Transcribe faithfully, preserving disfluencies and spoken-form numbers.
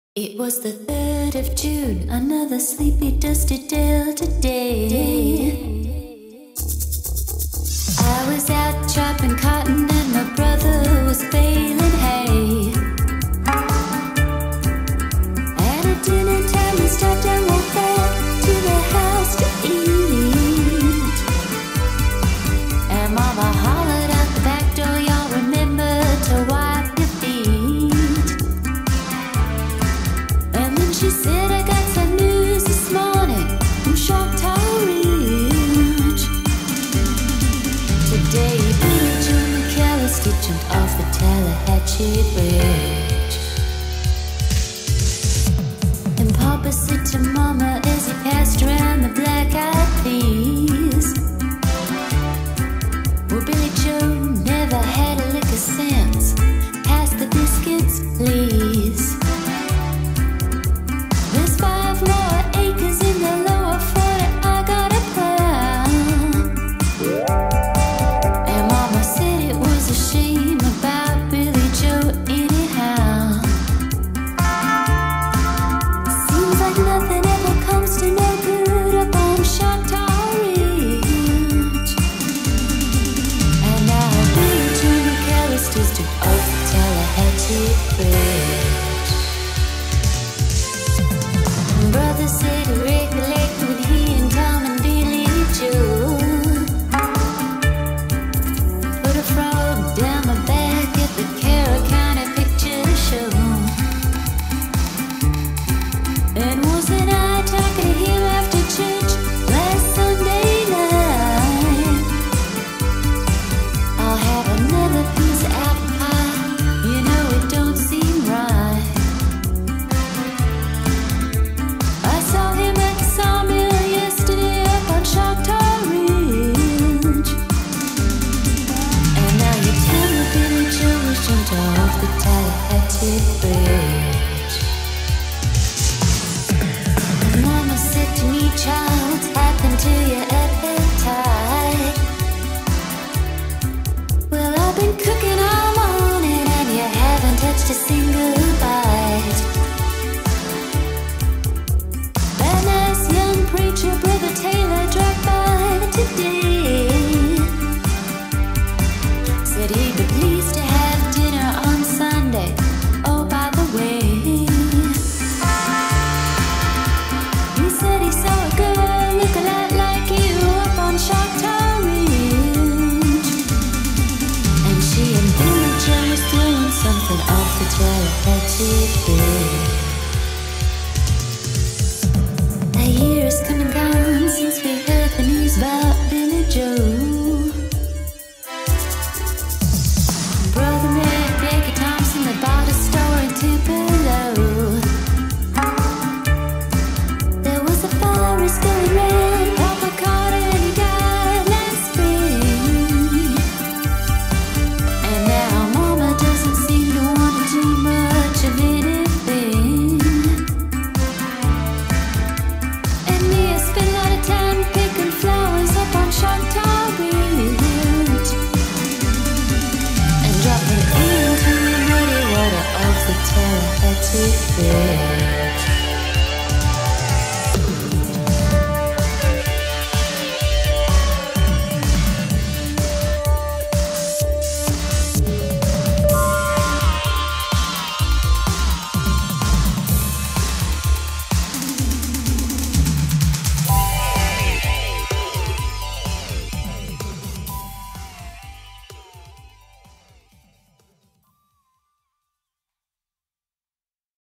It was the third of June, another sleepy, dusty Delta day. I was out chopping cotton and my brother was baling hay. And at dinner time we stopped and walked back to the house to eat. And Mama hollered out the back door, y'all remember to wipe your feet. And then she said, I got some news this morning from Choctaw Ridge. Today, Billy Joe McAllister jumped off the Tallahatchie Bridge. And Papa said to Mama as he passed around the black-eyed peas, well, Billy Joe never had a lick of sense. Pass the biscuits, please. There's five more acres in the lower forty I gotta plow. And Mama said it was a shame about Billy Joe anyhow. Seems like nothing ever comes to no good up on Choctaw Ridge. And now Billy Joe McAllister's jumped off the Tallahatchie Bridge. Brother said he recollected when he and Tom and Billy Joe put a frog down my back at the Carroll County Picture Show. And wasn't I talking to him after church last Sunday night? I'll have another piece of apple pie, you know it don't seem right. I saw him at the sawmill yesterday up on Choctaw Ridge. And now you tell me Billy Joe was jumped off the Tallahatchie Bridge. Mama said to me, child, what's happened to your appetite? Well, I've been cooking all morning and you haven't touched a single bite. That nice young preacher, Brother Taylor, dropped by today. Said he'd be pleased to have dinner on Sunday. Oh, by the way, he said he saw a girl look a lot like you up on Choctaw Ridge. And she and Billy Joe was throwing something off the Tallahatchie Bridge. A year has come and gone since we heard the news about Billy Joe. Brother met Becky Thompson, they bought a store in Tupelo. There was a forest going round, Papa caught her and he died last spring. And now Mama doesn't seem to want to do much of anything. And me, I spend a lot of time picking flowers up on Choctaw Ridge and dropping into the muddy water of the Tallahatchie Bridge.